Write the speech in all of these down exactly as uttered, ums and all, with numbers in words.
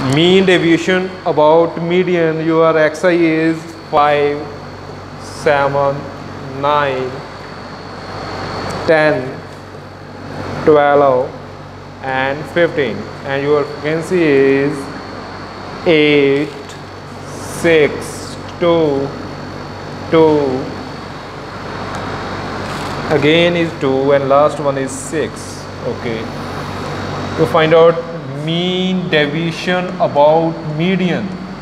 mean deviation about median, your xi is five, seven, nine, ten, twelve and fifteen, and your frequency is eight, six, two, two, again is two, and last one is six. Okay, to find out mean deviation about median,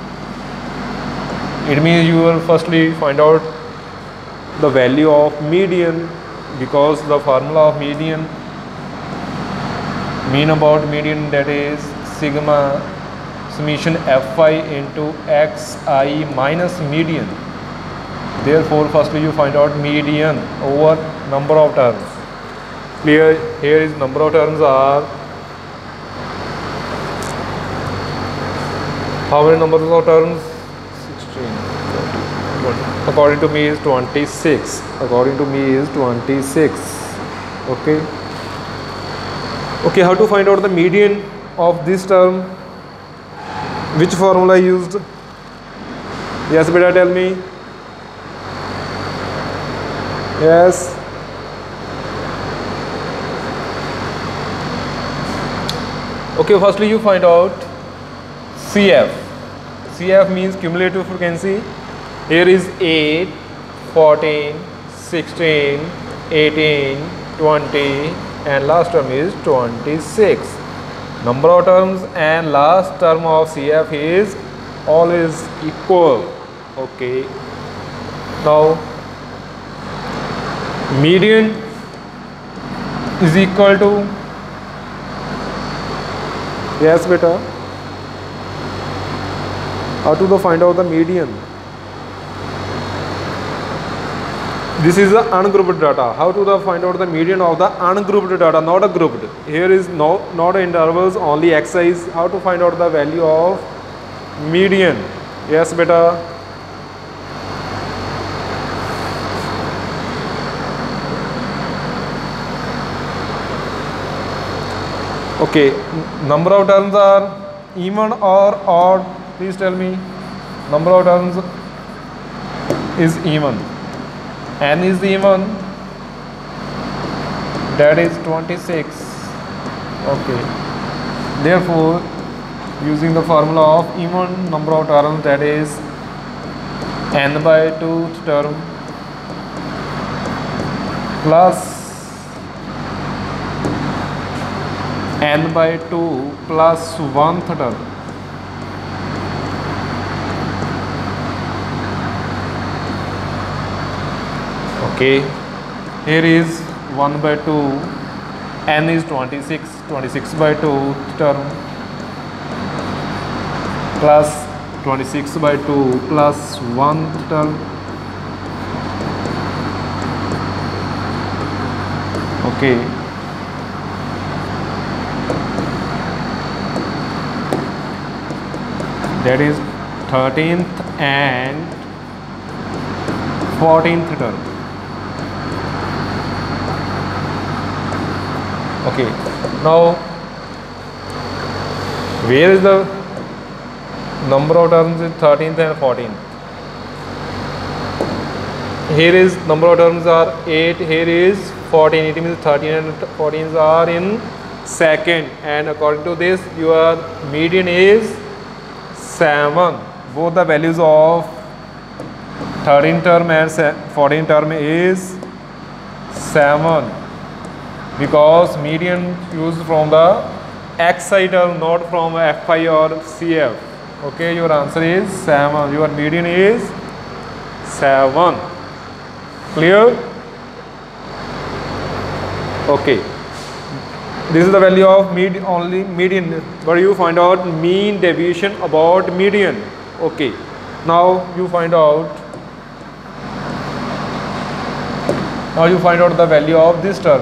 it means you will firstly find out the value of median, because the formula of median, mean about median, that is sigma summation fi into xi minus median. Therefore firstly you find out median over number of terms. Clear? Here is number of terms are, how many numbers of terms? sixteen, twenty. According to me is twenty-six. According to me is twenty-six. Okay. Okay, how to find out the median of this term? Which formula I used? Yes, beta, tell me. Yes. Okay, firstly you find out C F. C F means cumulative frequency. Here is eight, fourteen, sixteen, eighteen, twenty, and last term is twenty-six. Number of terms and last term of C F is always equal. Okay. Now median is equal to, yes beta, how to find out the median? This is the ungrouped data. How to the find out the median of the ungrouped data, not a grouped? Here is no not intervals, only xis. How to find out the value of median? Yes beta. Okay, number of terms are even or odd? Please tell me. Number of terms is even. N is even, that is twenty-six. Okay. Therefore, using the formula of even number of terms, that is n by two term plus n by two plus one term. Okay, here is one by two, n is twenty-six, twenty-six by two term plus twenty-six by two plus one term. Okay. That is thirteenth and fourteenth term. Okay, now where is the number of terms in thirteenth and fourteenth? Here is number of terms are eight, here is fourteen. It means thirteen and fourteen are in second, and according to this your median is seven. Both the values of thirteen term and fourteen term is seven, because median used from the xi term, not from fi or C F. Okay, your answer is seven. Your median is seven. Clear? Okay. This is the value of mid only median, but you find out mean deviation about median. Okay. Now you find out. Now you find out the value of this term,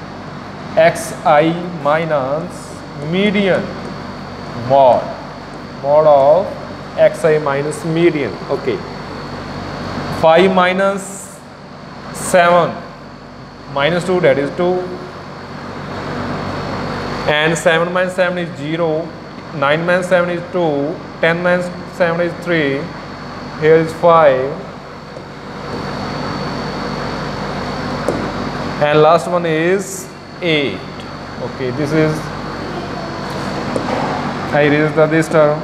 xi minus median mod mod of xi minus median. Okay. five minus seven minus two, that is two, and seven minus seven is zero, nine minus seven is two, ten minus seven is three, here is five, and last one is eight. Okay, this is, I erase the this term.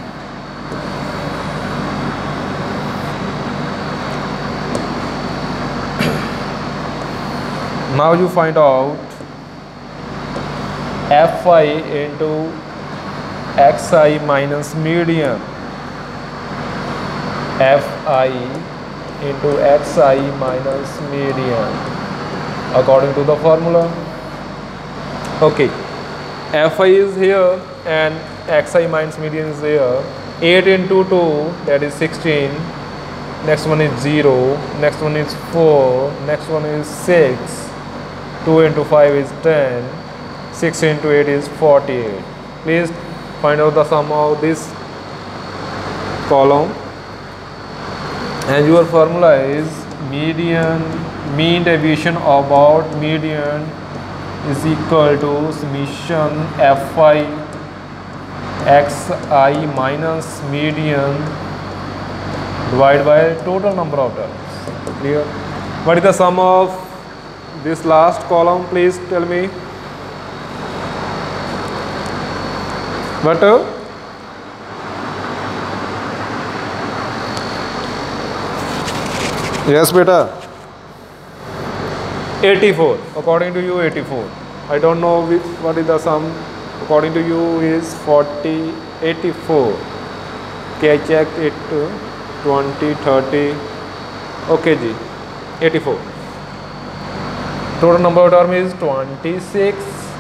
Now you find out Fi into Xi minus median. Fi into Xi minus median according to the formula. Okay, Fi is here and Xi minus median is here. eight into two, that is sixteen. Next one is zero. Next one is four. Next one is six. two into five is ten. six into eight is forty-eight. Please find out the sum of this column. And your formula is median, mean deviation about median is equal to summation Fi Xi minus median divided by total number of terms. Clear? What is the sum of this last column? Please tell me. What? Yes, beta. eighty-four. According to you, eighty-four. I don't know which, what is the sum. According to you is forty, eighty-four. Okay, I checked it. twenty, thirty. Okay, G. eighty-four. Total number of term is twenty-six.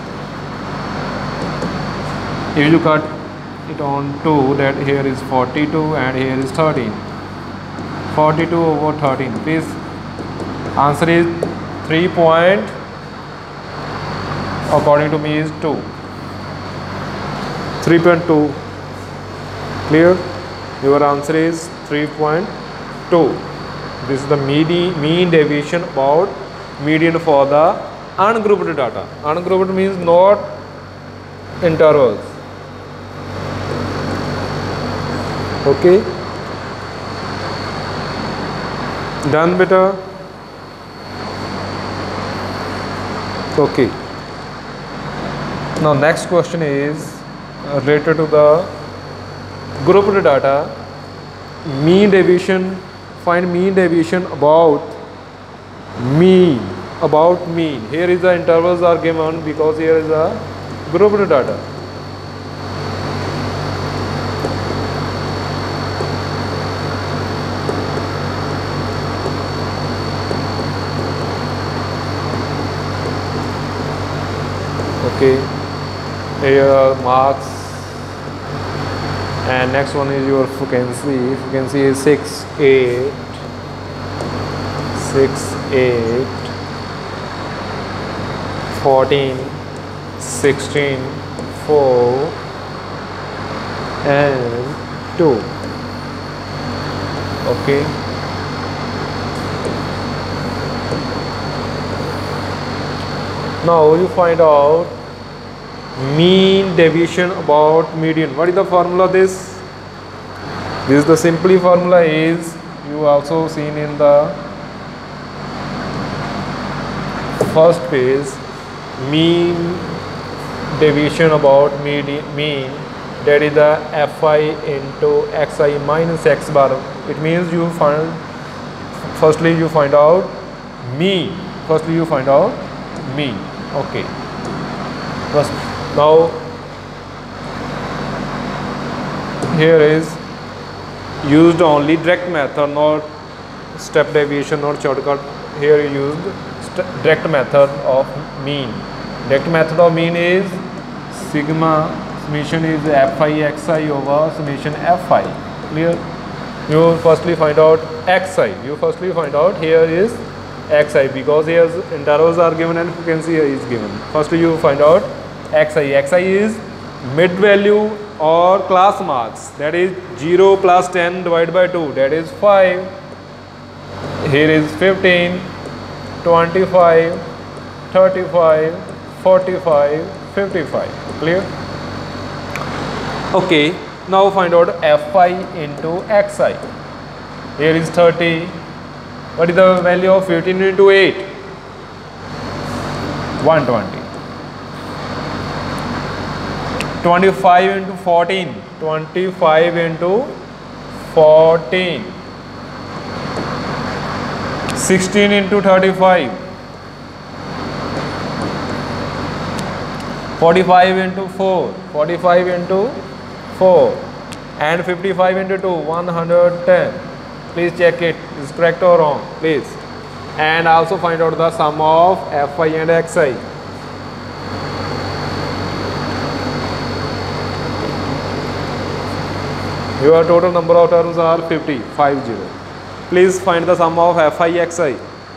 If you cut it on two, that here is forty-two and here is thirteen. forty-two over thirteen. Please, answer is three point, according to me is two. three point two. Clear? Your answer is three point two. This is the mean, mean deviation about median for the ungrouped data. Ungrouped means not intervals. Okay? Done, beta? Okay. Now next question is related to the grouped data. Mean deviation, find mean deviation about mean, about mean. Here is the intervals are given because here is a grouped data. Okay, here are marks, and next one is your frequency. Frequency is six, eight, six, eight, fourteen, sixteen, four, and two. Okay. Now you find out mean deviation about median. What is the formula of this? This is the simply formula is you also seen in the first page. Mean deviation about median, mean, that is the Fi into Xi minus X bar. It means you find, firstly you find out mean. Firstly you find out mean. Okay. First, now here is used only direct method, not step deviation or shortcut. Here you used direct method of mean. Direct method of mean is sigma summation is Fi Xi over summation Fi. Clear? You firstly find out Xi. You firstly find out here is Xi because here intervals are given and frequency is given. Firstly you find out Xi. Xi is mid value or class marks, that is zero plus ten divided by two, that is five. Here is fifteen, twenty-five, thirty-five, forty-five, fifty-five. Clear? Okay, now find out Fi into Xi. Here is thirty. What is the value of fifteen into eight? one twenty. twenty-five into fourteen. twenty-five into fourteen. sixteen into thirty-five. forty-five into four. forty-five into four. And fifty-five into two. one hundred ten. Please check it. Is correct or wrong? Please. And also find out the sum of Fi and Xi. Your total number of terms are fifty. fifty. Please find the sum of Fi Xi.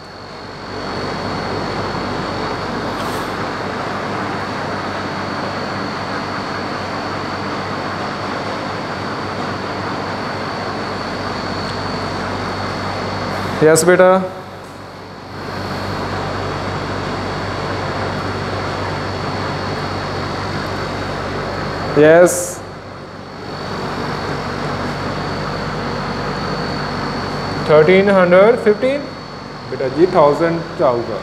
Yes, beta. Yes. thirteen fifteen. Beta ji thousand जाऊगा.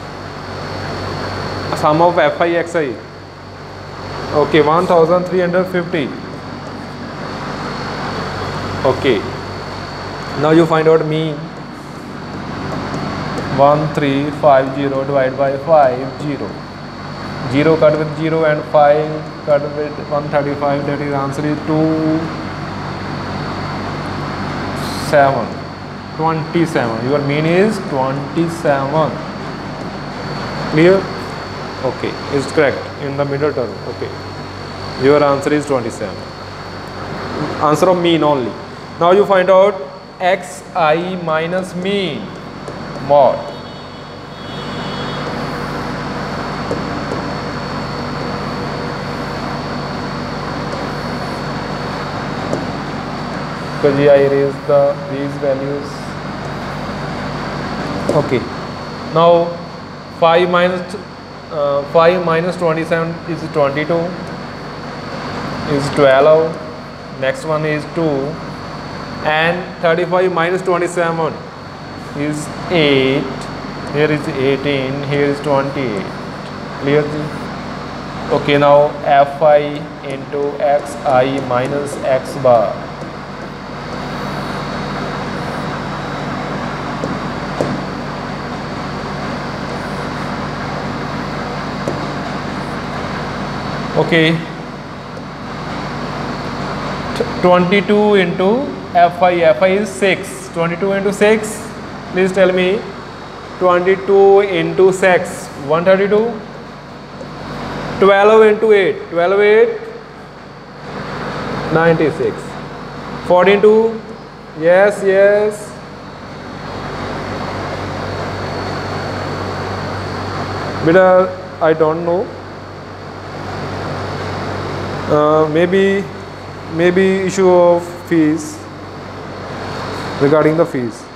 Sum of Fi Xi. Okay, one thousand three hundred fifty. Okay. Now you find out mean. one three five zero divided by five zero. zero cut with zero and five cut with one thirty-five. That is answer is two seven. twenty-seven. Your mean is twenty-seven. Clear? Okay, is correct in the middle term. Okay, your answer is twenty-seven. Answer of mean only. Now you find out Xi minus mean mod. Because I erase the these values. Okay. Now five minus uh, five minus twenty-seven is twenty-two. Is twelve. Next one is two. And thirty-five minus twenty-seven is eight. Here is eighteen. Here is twenty-eight. Clear? Okay. Now Fi into Xi minus X bar. Okay, twenty-two into Fi. Fi is six. twenty-two into six. Please tell me. twenty-two into six. one thirty-two. twelve into eight. twelve, eight. ninety-six. fourteen two. Yes, yes. Beta, I don't know. Uh, maybe maybe issue of fees, regarding the fees.